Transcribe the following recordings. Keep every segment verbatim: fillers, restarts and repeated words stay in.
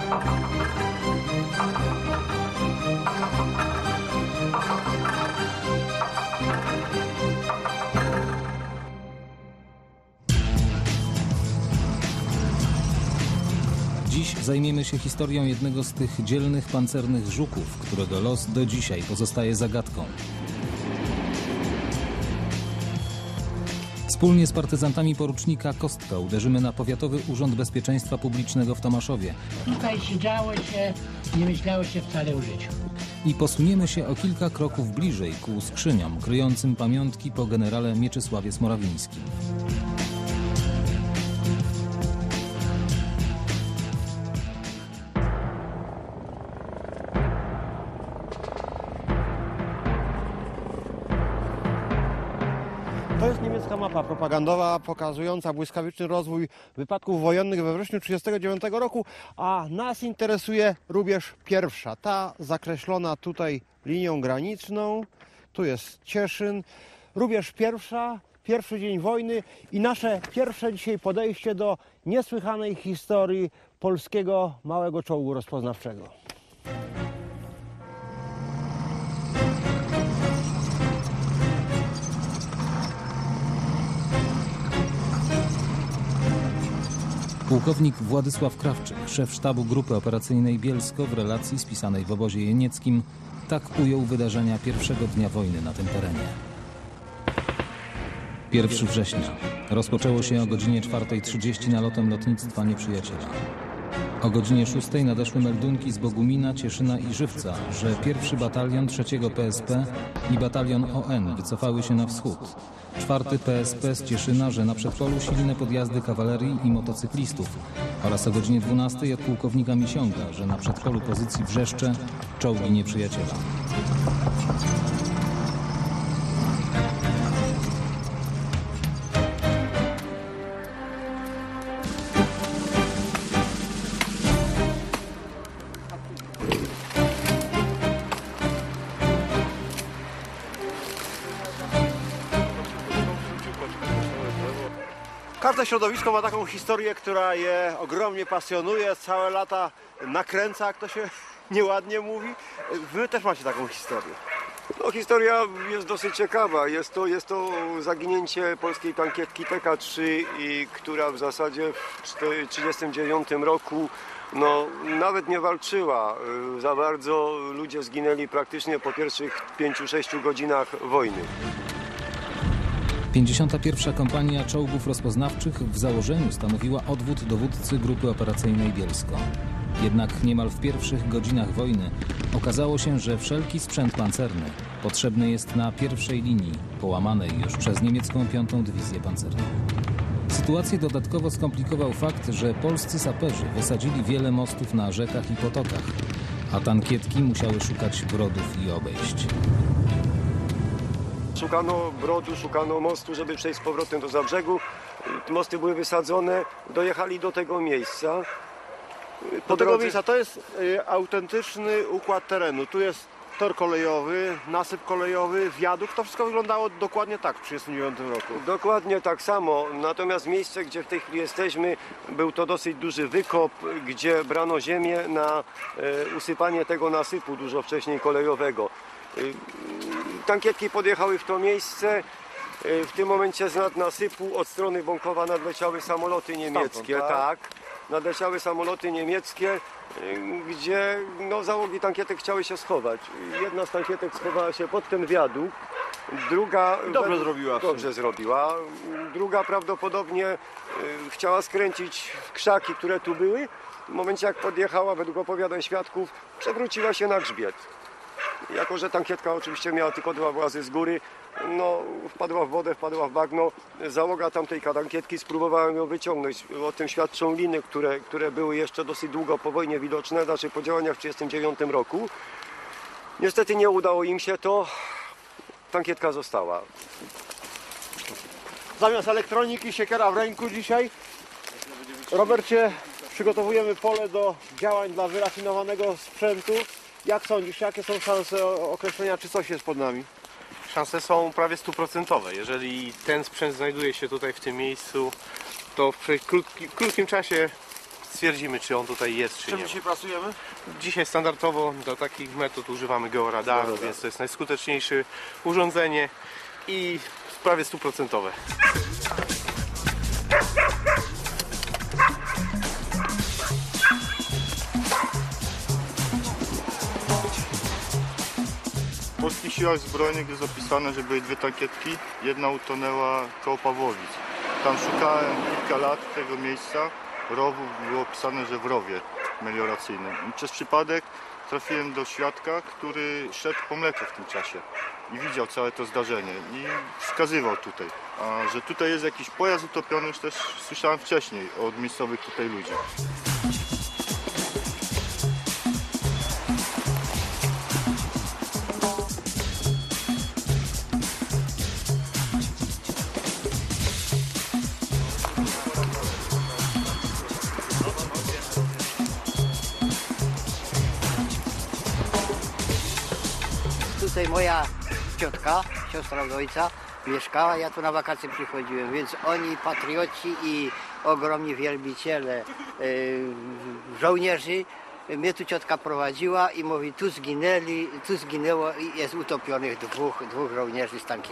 Dziś zajmiemy się historią jednego z tych dzielnych pancernych żuków, którego los do dzisiaj pozostaje zagadką. Wspólnie z partyzantami porucznika Kostka uderzymy na Powiatowy Urząd Bezpieczeństwa Publicznego w Tomaszowie. Tutaj siedziało się, nie myślało się wcale o życiu. I posuniemy się o kilka kroków bliżej ku skrzyniom kryjącym pamiątki po generale Mieczysławie Smorawińskim. To jest niemiecka mapa propagandowa pokazująca błyskawiczny rozwój wypadków wojennych we wrześniu tysiąc dziewięćset trzydziestego dziewiątego roku, a nas interesuje rubież pierwsza, ta zakreślona tutaj linią graniczną. Tu jest Cieszyn, rubież pierwsza, pierwszy dzień wojny i nasze pierwsze dzisiaj podejście do niesłychanej historii polskiego małego czołgu rozpoznawczego. Pułkownik Władysław Krawczyk, szef sztabu Grupy Operacyjnej Bielsko, w relacji spisanej w obozie jenieckim tak ujął wydarzenia pierwszego dnia wojny na tym terenie. pierwszego września rozpoczęło się o godzinie czwartej trzydzieści nalotem lotnictwa nieprzyjaciela. O godzinie szóstej nadeszły meldunki z Bogumina, Cieszyna i Żywca, że pierwszy batalion trzeciego P S P i batalion O N wycofały się na wschód. czwarty P S P z Cieszyna, że na przedpolu silne podjazdy kawalerii i motocyklistów oraz o godzinie dwunastej od pułkownika Misiąga, że na przedpolu pozycji Wrzeszcze czołgi nieprzyjaciela. Każde środowisko ma taką historię, która je ogromnie pasjonuje, całe lata nakręca, jak to się nieładnie mówi. Wy też macie taką historię. No, historia jest dosyć ciekawa. Jest to, jest to zaginięcie polskiej tankietki T K trzy, i która w zasadzie w tysiąc dziewięćset trzydziestym dziewiątym roku no, nawet nie walczyła za bardzo. Ludzie zginęli praktycznie po pierwszych pięciu sześciu godzinach wojny. pięćdziesiąta pierwsza kompania czołgów rozpoznawczych w założeniu stanowiła odwód dowódcy Grupy Operacyjnej Bielsko. Jednak niemal w pierwszych godzinach wojny okazało się, że wszelki sprzęt pancerny potrzebny jest na pierwszej linii, połamanej już przez niemiecką piątą Dywizję Pancerną. Sytuację dodatkowo skomplikował fakt, że polscy saperzy wysadzili wiele mostów na rzekach i potokach, a tankietki musiały szukać brodów i obejść. Szukano brodu, szukano mostu, żeby przejść z powrotem do Zabrzegu. Mosty były wysadzone, dojechali do tego miejsca. Po do tego miejsca to jest y, autentyczny układ terenu. Tu jest tor kolejowy, nasyp kolejowy, wiadukt. To wszystko wyglądało dokładnie tak w tysiąc dziewięćset trzydziestym dziewiątym roku. Dokładnie tak samo. Natomiast miejsce, gdzie w tej chwili jesteśmy, był to dosyć duży wykop, gdzie brano ziemię na e, usypanie tego nasypu dużo wcześniej kolejowego. Tankietki podjechały w to miejsce. W tym momencie z nad nasypu od strony Bąkowa nadleciały samoloty niemieckie. Stamtąd, tak? tak, nadleciały samoloty niemieckie, gdzie no, załogi tankietek chciały się schować. Jedna z tankietek schowała się pod ten wiadukt, druga... Dobrze we... zrobiła. Dobrze zrobiła. Druga prawdopodobnie chciała skręcić w krzaki, które tu były. W momencie jak podjechała, według opowiadań świadków, przewróciła się na grzbiet. Jako że tankietka oczywiście miała tylko dwa włazy z góry, no wpadła w wodę, wpadła w bagno. Załoga tamtej tankietki spróbowała ją wyciągnąć. O tym świadczą liny, które, które były jeszcze dosyć długo po wojnie widoczne, znaczy po działaniach w tysiąc dziewięćset trzydziestym dziewiątym roku. Niestety nie udało im się to. Tankieta została. Zamiast elektroniki siekiera w ręku dzisiaj. Robercie, przygotowujemy pole do działań dla wyrafinowanego sprzętu. Jak sądzisz, jakie są szanse określenia, czy coś jest pod nami? Szanse są prawie stuprocentowe. Jeżeli ten sprzęt znajduje się tutaj w tym miejscu, to w krótki, krótkim czasie stwierdzimy, czy on tutaj jest, czy Czym nie. dzisiaj pracujemy? Dzisiaj standardowo do takich metod używamy georadaru, Georadar. więc to jest najskuteczniejsze urządzenie i prawie stuprocentowe. W Polskich Siłach Zbrojnych jest opisane, że były dwie tankietki. Jedna utonęła koło Pawłowic. Tam szukałem kilka lat tego miejsca. Rowów było opisane, że w rowie melioracyjnym. I przez przypadek trafiłem do świadka, który szedł po mleko w tym czasie i widział całe to zdarzenie i wskazywał tutaj. A że tutaj jest jakiś pojazd utopiony, już też słyszałem wcześniej od miejscowych tutaj ludzi. Tutaj moja ciotka, siostra od ojca, mieszkała, ja tu na wakacje przychodziłem, więc oni, patrioci i ogromni wielbiciele yy, żołnierzy, mnie tu ciotka prowadziła i mówi, tu zginęli, tu zginęło i jest utopionych dwóch, dwóch żołnierzy z tankietki.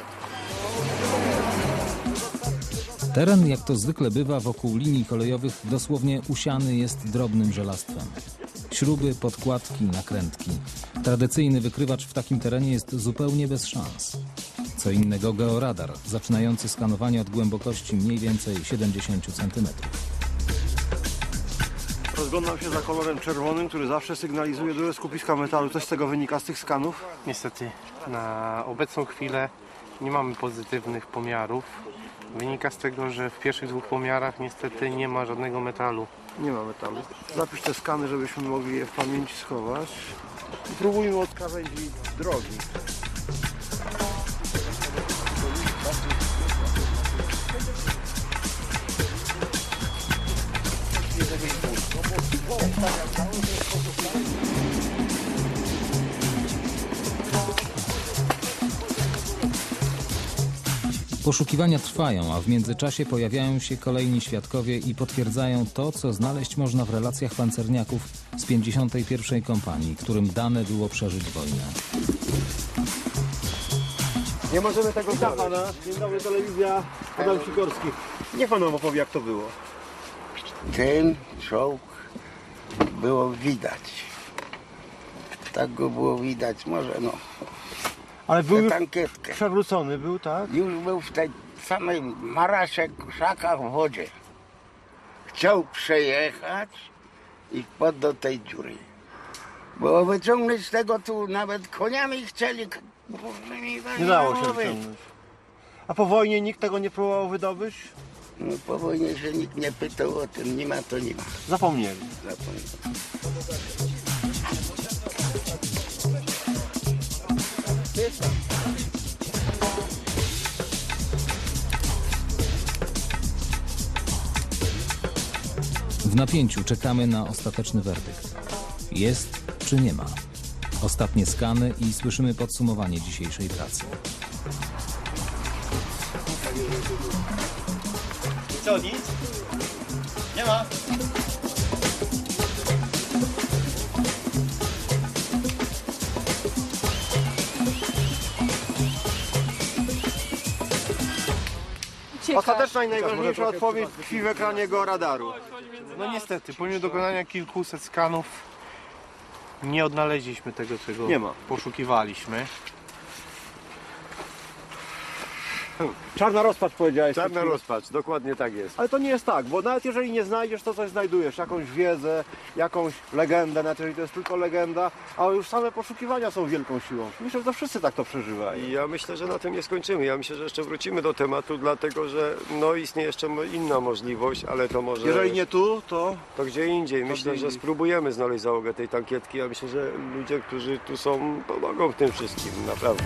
Teren, jak to zwykle bywa wokół linii kolejowych, dosłownie usiany jest drobnym żelastwem. Śruby, podkładki, nakrętki. Tradycyjny wykrywacz w takim terenie jest zupełnie bez szans. Co innego georadar, zaczynający skanowanie od głębokości mniej więcej siedemdziesiąt centymetrów. Rozglądam się za kolorem czerwonym, który zawsze sygnalizuje duże skupiska metalu. Coś z tego wynika z tych skanów? Niestety na obecną chwilę nie mamy pozytywnych pomiarów. Wynika z tego, że w pierwszych dwóch pomiarach niestety nie ma żadnego metalu. Nie ma metalu. Zapisz te skany, żebyśmy mogli je w pamięci schować. I próbujmy od krawędzi drogi. Poszukiwania trwają, a w międzyczasie pojawiają się kolejni świadkowie i potwierdzają to, co znaleźć można w relacjach pancerniaków z pięćdziesiątej pierwszej kompanii, którym dane było przeżyć wojnę. Nie możemy tego Witam pana. Dzień dobry, telewizja. Adam Sikorski. Niech pan nam opowie, jak to było. Ten czołg było widać. Tak go było widać, może no. Ale był Tę już tankietkę. przewrócony, był, tak? Już był w tej samej marasie, krzakach w wodzie. Chciał przejechać i wpadł do tej dziury. Bo wyciągnąć z tego tu nawet koniami chcieli. Nie dało się wyciągnąć. A po wojnie nikt tego nie próbował wydobyć? No, po wojnie się nikt nie pytał o tym, nie ma to nie ma. Zapomnieli. Zapomniałem. W napięciu czekamy na ostateczny werdykt. Jest czy nie ma? Ostatnie skany i słyszymy podsumowanie dzisiejszej pracy. Co, nic? Nie ma. Ostateczna i najważniejsza odpowiedź tkwi w ekranie georadaru. No niestety, pomimo dokonania kilkuset skanów nie odnaleźliśmy tego, czego Nie ma. poszukiwaliśmy. Czarna rozpacz powiedziałeś. Czarna rozpacz, dokładnie tak jest. Ale to nie jest tak, bo nawet jeżeli nie znajdziesz, to coś znajdujesz, jakąś wiedzę, jakąś legendę, nawet jeżeli to jest tylko legenda, a już same poszukiwania są wielką siłą. Myślę, że to wszyscy tak to przeżywają. I ja myślę, że na tym nie skończymy. Ja myślę, że jeszcze wrócimy do tematu, dlatego że no, istnieje jeszcze inna możliwość, ale to może... Jeżeli nie tu, to... To gdzie indziej. Myślę, gdzie że indziej. spróbujemy znaleźć załogę tej tankietki. Ja myślę, że ludzie, którzy tu są, pomogą w tym wszystkim, naprawdę.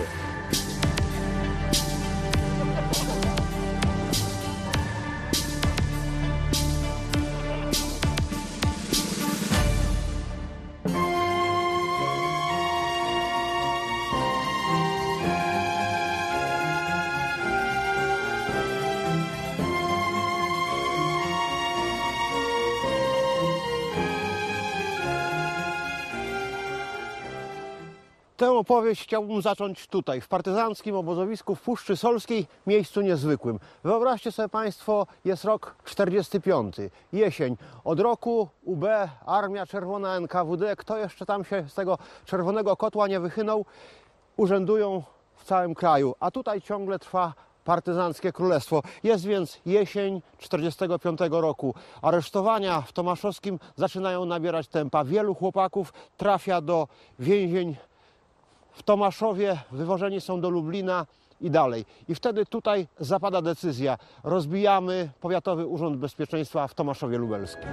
Tę opowieść chciałbym zacząć tutaj, w partyzanckim obozowisku w Puszczy Solskiej, miejscu niezwykłym. Wyobraźcie sobie Państwo, jest rok czterdziesty piąty, jesień. Od roku U B, Armia Czerwona, N K W D, kto jeszcze tam się z tego czerwonego kotła nie wychynął, urzędują w całym kraju. A tutaj ciągle trwa partyzanckie królestwo. Jest więc jesień czterdziestego piątego roku. Aresztowania w Tomaszowskim zaczynają nabierać tempa. Wielu chłopaków trafia do więzień w Tomaszowie, wywożeni są do Lublina i dalej. I wtedy tutaj zapada decyzja. Rozbijamy Powiatowy Urząd Bezpieczeństwa w Tomaszowie Lubelskim.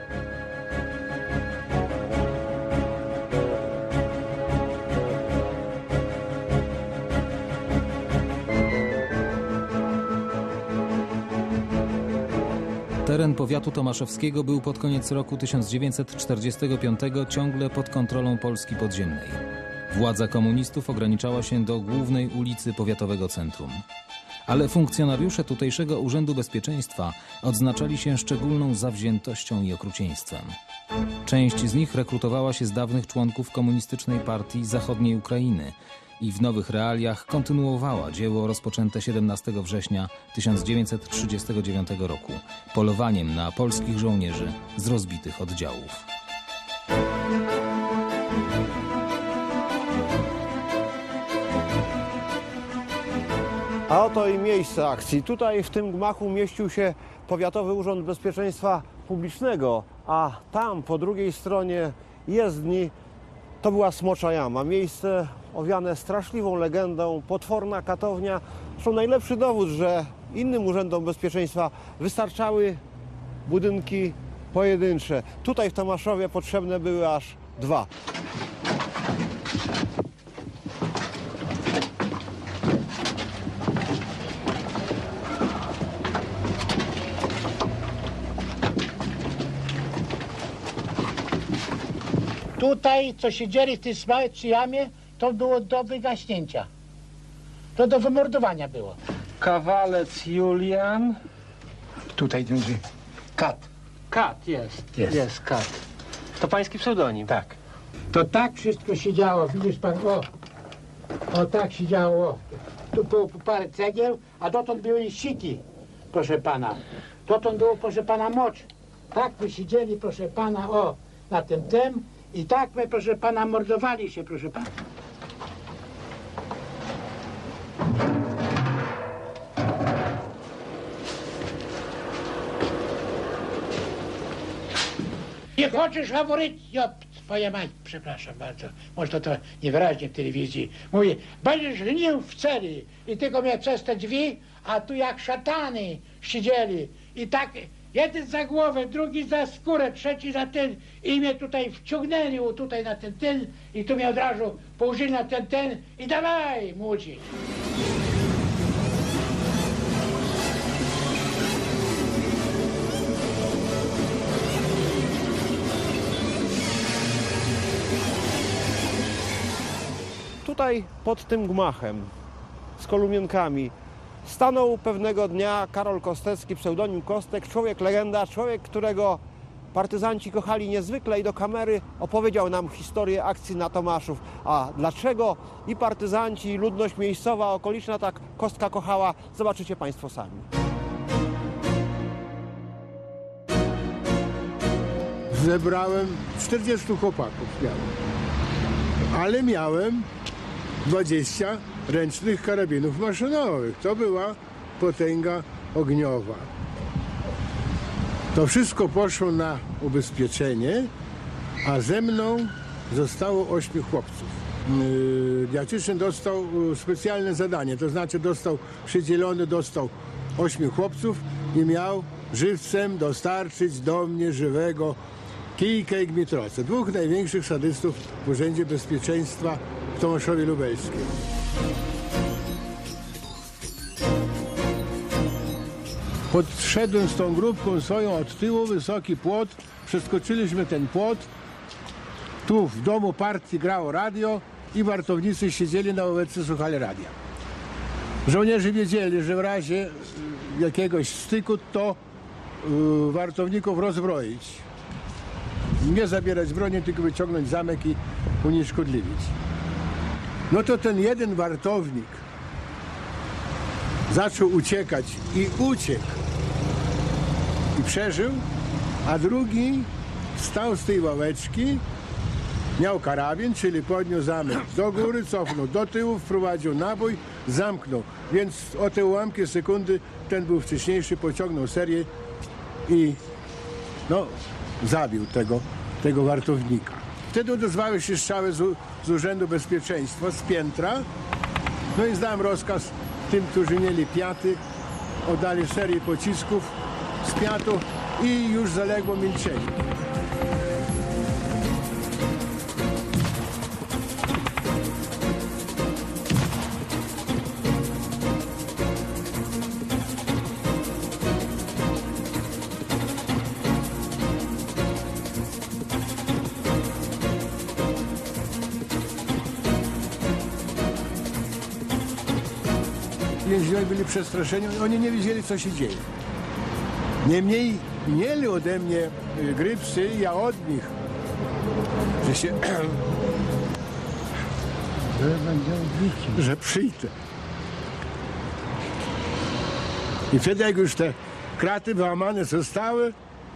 Teren powiatu tomaszowskiego był pod koniec roku tysiąc dziewięćset czterdziestego piątego ciągle pod kontrolą Polski podziemnej. Władza komunistów ograniczała się do głównej ulicy powiatowego centrum. Ale funkcjonariusze tutejszego Urzędu Bezpieczeństwa odznaczali się szczególną zawziętością i okrucieństwem. Część z nich rekrutowała się z dawnych członków Komunistycznej Partii Zachodniej Ukrainy i w nowych realiach kontynuowała dzieło rozpoczęte siedemnastego września tysiąc dziewięćset trzydziestego dziewiątego roku polowaniem na polskich żołnierzy z rozbitych oddziałów. A oto i miejsce akcji. Tutaj w tym gmachu mieścił się Powiatowy Urząd Bezpieczeństwa Publicznego, a tam po drugiej stronie jezdni to była Smocza Jama. Miejsce owiane straszliwą legendą, potworna katownia. Zresztą najlepszy dowód, że innym urzędom bezpieczeństwa wystarczały budynki pojedyncze. Tutaj w Tomaszowie potrzebne były aż dwa. Tutaj, co siedzieli w tej małej jamie, to było do wygaśnięcia. To do wymordowania było. Kawalec Julian. Tutaj duży kat. Kat jest. Jest. Jest Kat. To pański pseudonim. Tak. To tak wszystko się działo, widzisz pan, o. O tak się działo. Tu było parę cegieł, a dotąd były siki, proszę pana. Dotąd było, proszę pana, mocz. Tak my siedzieli, proszę pana, o, na tym tym. I tak my, proszę pana, mordowali się, proszę pana. Nie хочешь говорить, ёp, твоя мать, przepraszam bardzo, może to niewyraźnie w telewizji. Mówi, będziesz żnił w celi i tylko mnie przez te drzwi, a tu jak szatany siedzieli. I tak jeden za głowę, drugi za skórę, trzeci za ten i mnie tutaj wciągnęli tutaj na ten ten i tu mnie od razu położyli na ten ten i dawaj młodzić. Tutaj pod tym gmachem z kolumienkami stanął pewnego dnia Karol Kostecki, pseudonim Kostek, człowiek legenda, człowiek, którego partyzanci kochali niezwykle i do kamery opowiedział nam historię akcji na Tomaszów. A dlaczego i partyzanci, i ludność miejscowa, okoliczna tak Kostka kochała, zobaczycie Państwo sami. Zebrałem czterdziestu chłopaków, miałem. Ale miałem dwadzieścia ręcznych karabinów maszynowych. To była potęga ogniowa. To wszystko poszło na ubezpieczenie, a ze mną zostało ośmiu chłopców. Diatyczny dostał specjalne zadanie, to znaczy dostał przydzielony, dostał ośmiu chłopców i miał żywcem dostarczyć do mnie żywego Kijka i Gmitroca, dwóch największych sadystów w Urzędzie Bezpieczeństwa w Tomaszowie Lubelskim. Podszedłem z tą grupką swoją od tyłu, wysoki płot, przeskoczyliśmy ten płot. Tu w domu partii grało radio i wartownicy siedzieli na ławeczce, słuchali radia. Żołnierze wiedzieli, że w razie jakiegoś styku to yy, wartowników rozbroić. Nie zabierać broni, tylko wyciągnąć zamek i unieszkodliwić. no to ten jeden wartownik zaczął uciekać i uciekł i przeżył, a drugi wstał z tej ławeczki, miał karabin, czyli podniósł zamek do góry, cofnął do tyłu, wprowadził nabój, zamknął. Więc o te ułamki sekundy ten był wcześniejszy, pociągnął serię i no, zabił tego, tego wartownika. Wtedy odezwały się strzały z, z Urzędu Bezpieczeństwa, z piętra. No i zdałem rozkaz tym, którzy mieli piaty, oddali serię pocisków z piatu i już zaległo milczenie. Więźniowie byli przestraszeni, oni nie wiedzieli, co się dzieje. Niemniej mieli ode mnie grypsy, ja od nich, że się... że przyjdę. I wtedy, jak już te kraty wyłamane zostały,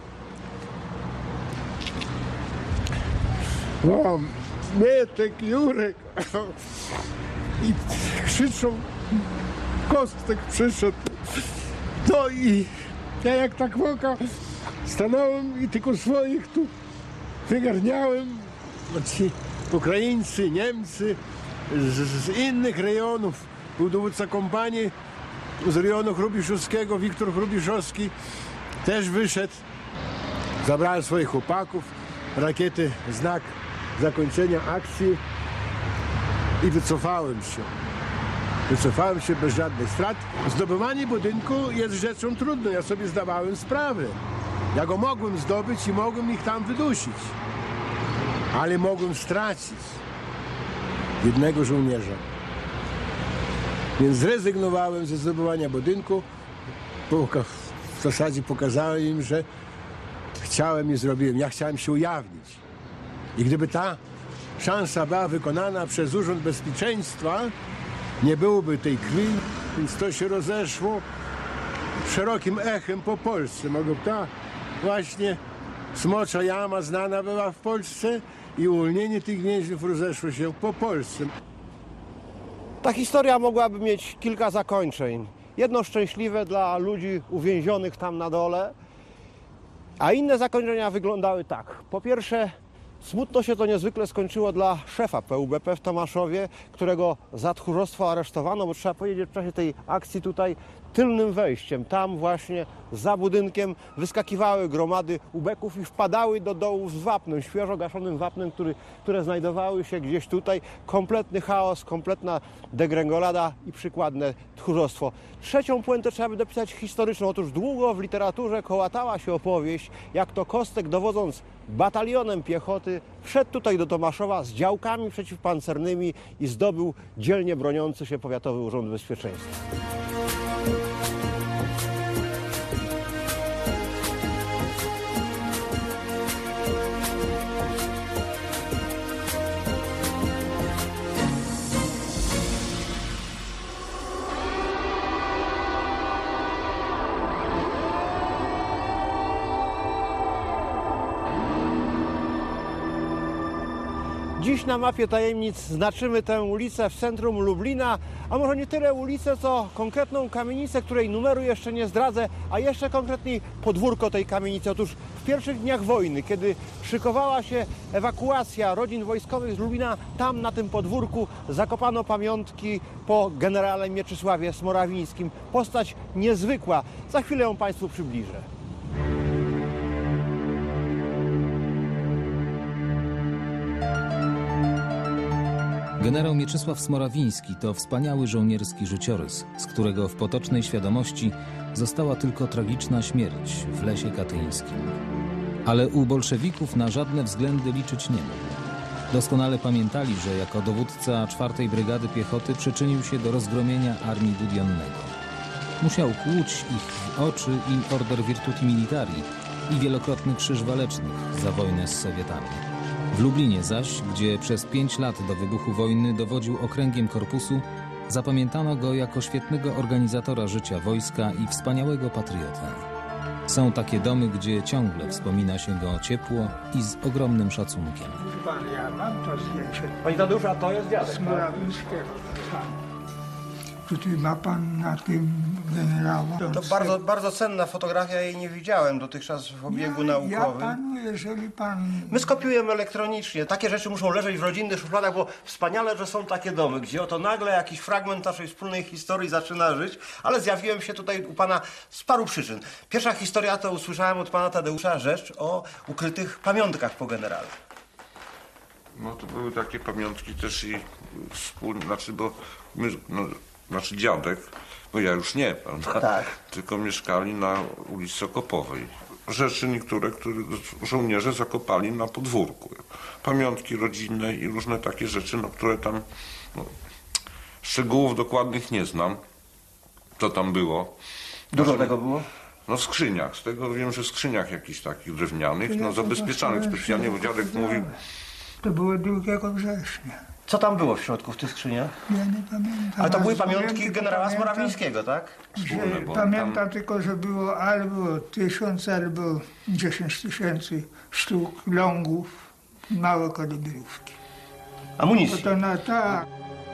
o, Mietek, Jurek, i krzyczą, Kostek przyszedł. No i ja jak tak woka stanąłem i tylko swoich tu wygarniałem. Ci Ukraińcy, Niemcy z, z innych rejonów. Był dowódca kompanii z rejonu Hrubiszowskiego, Wiktor Hrubiszowski też wyszedł. Zabrałem swoich chłopaków, rakiety, znak zakończenia akcji i wycofałem się. Wycofałem się bez żadnych strat. Zdobywanie budynku jest rzeczą trudną. Ja sobie zdawałem sprawę. Ja go mogłem zdobyć i mogłem ich tam wydusić. Ale mogłem stracić jednego żołnierza. Więc zrezygnowałem ze zdobywania budynku. W zasadzie pokazałem im, że chciałem i zrobiłem. Ja chciałem się ujawnić. I gdyby ta szansa była wykonana przez Urząd Bezpieczeństwa, nie byłoby tej krwi, więc to się rozeszło szerokim echem po Polsce. Mogła ta właśnie Smocza Jama znana była w Polsce i uwolnienie tych więźniów rozeszło się po Polsce. Ta historia mogłaby mieć kilka zakończeń. Jedno szczęśliwe dla ludzi uwięzionych tam na dole, a inne zakończenia wyglądały tak. Po pierwsze, smutno się to niezwykle skończyło dla szefa P U B P w Tomaszowie, którego za tchórzostwo aresztowano, bo trzeba powiedzieć, w czasie tej akcji tutaj tylnym wejściem, tam właśnie za budynkiem wyskakiwały gromady ubeków i wpadały do dołów z wapnem, świeżo gaszonym wapnem, który, które znajdowały się gdzieś tutaj. Kompletny chaos, kompletna degrengolada i przykładne tchórzostwo. Trzecią puentę trzeba by dopisać historyczną. Otóż długo w literaturze kołatała się opowieść, jak to Kostek, dowodząc batalionem piechoty, wszedł tutaj do Tomaszowa z działkami przeciwpancernymi i zdobył dzielnie broniący się Powiatowy Urząd Bezpieczeństwa. Dziś na mapie tajemnic znaczymy tę ulicę w centrum Lublina, a może nie tyle ulicę, co konkretną kamienicę, której numeru jeszcze nie zdradzę, a jeszcze konkretniej podwórko tej kamienicy. Otóż w pierwszych dniach wojny, kiedy szykowała się ewakuacja rodzin wojskowych z Lublina, tam na tym podwórku zakopano pamiątki po generale Mieczysławie Smorawińskim. Postać niezwykła. Za chwilę ją Państwu przybliżę. Generał Mieczysław Smorawiński to wspaniały żołnierski życiorys, z którego w potocznej świadomości została tylko tragiczna śmierć w Lesie Katyńskim. Ale u bolszewików na żadne względy liczyć nie mógł. Doskonale pamiętali, że jako dowódca czwartej Brygady Piechoty przyczynił się do rozgromienia Armii Budionnego. Musiał kłuć ich w oczy i Order Virtuti Militari i wielokrotny Krzyż Walecznych za wojnę z Sowietami. W Lublinie zaś, gdzie przez pięć lat do wybuchu wojny dowodził okręgiem korpusu, zapamiętano go jako świetnego organizatora życia wojska i wspaniałego patriotę. Są takie domy, gdzie ciągle wspomina się go ciepło i z ogromnym szacunkiem. Pan, ja mam to zdjęcie. Panie Tadeuszu, a to jest dziadek, Z Morawieckiego. Tutaj ma pan na tym generała. To bardzo, bardzo cenna fotografia, ja jej nie widziałem dotychczas w obiegu ja, naukowym. Ja panu, jeżeli pan... My skopiujemy elektronicznie. Takie rzeczy muszą leżeć w rodzinnych szufladach, bo wspaniale, że są takie domy, gdzie oto nagle jakiś fragment naszej wspólnej historii zaczyna żyć, ale zjawiłem się tutaj u pana z paru przyczyn. Pierwsza historia to usłyszałem od pana Tadeusza rzecz o ukrytych pamiątkach po generale. No to były takie pamiątki też i wspólne, znaczy, bo my, no, znaczy dziadek, no ja już nie, prawda? Tak. Tylko mieszkali na ulicy Okopowej. Rzeczy niektóre, które żołnierze zakopali na podwórku. Pamiątki rodzinne i różne takie rzeczy, no, które tam, no, szczegółów dokładnych nie znam, co tam było. Dużo Znaczy, tego było? No w skrzyniach, z tego wiem, że w skrzyniach jakichś takich drewnianych, no zabezpieczanych specjalnie, bo dziadek mówił. To było drugiego września. Co tam było w środku w tych skrzyniach? Ja nie pamiętam. Ale to były Wiem, pamiątki tylko generała pamiętam, Smorawińskiego, tak? Że pamiętam tylko, że było albo tysiąc, albo dziesięć tysięcy sztuk longów, małe kalibrówki. Amunicji. To na tak.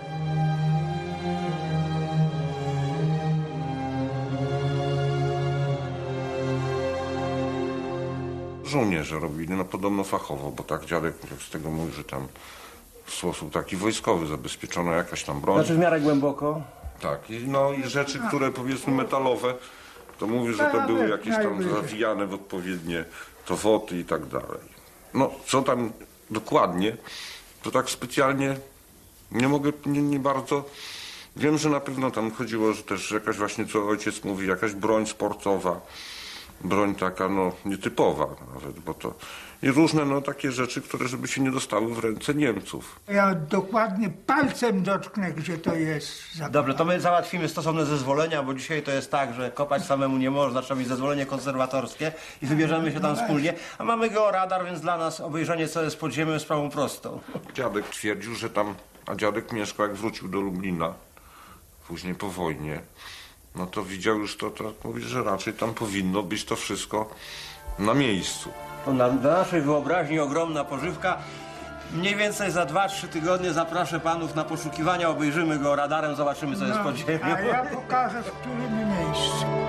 Żołnierze robili, no podobno fachowo, bo tak dziadek z tego mówi, że tam w sposób taki wojskowy zabezpieczono jakaś tam broń. Znaczy w miarę głęboko? Tak, i, no i rzeczy, które powiedzmy metalowe, to mówi, że to były jakieś tam zawijane w odpowiednie towoty i tak dalej. No, co tam dokładnie, to tak specjalnie nie mogę, nie, nie bardzo... Wiem, że na pewno tam chodziło, że też jakaś właśnie, co ojciec mówi, jakaś broń sportowa, broń taka, no, nietypowa nawet, bo to... I różne, no, takie rzeczy, które żeby się nie dostały w ręce Niemców. Ja dokładnie palcem dotknę, gdzie to jest. Dobrze, to my załatwimy stosowne zezwolenia, bo dzisiaj to jest tak, że kopać samemu nie można, trzeba mieć zezwolenie konserwatorskie i wybierzemy się tam wspólnie. A mamy georadar, więc dla nas obejrzenie, co jest pod ziemią, sprawą prostą. Dziadek twierdził, że tam, a dziadek mieszkał, jak wrócił do Lublina, później po wojnie, no to widział już to, to mówi, że raczej tam powinno być to wszystko na miejscu. To na, dla naszej wyobraźni ogromna pożywka. Mniej więcej za dwa trzy tygodnie zaproszę panów na poszukiwania, obejrzymy go radarem, zobaczymy, co jest pod ziemią. A ja pokażę, w którym miejscu.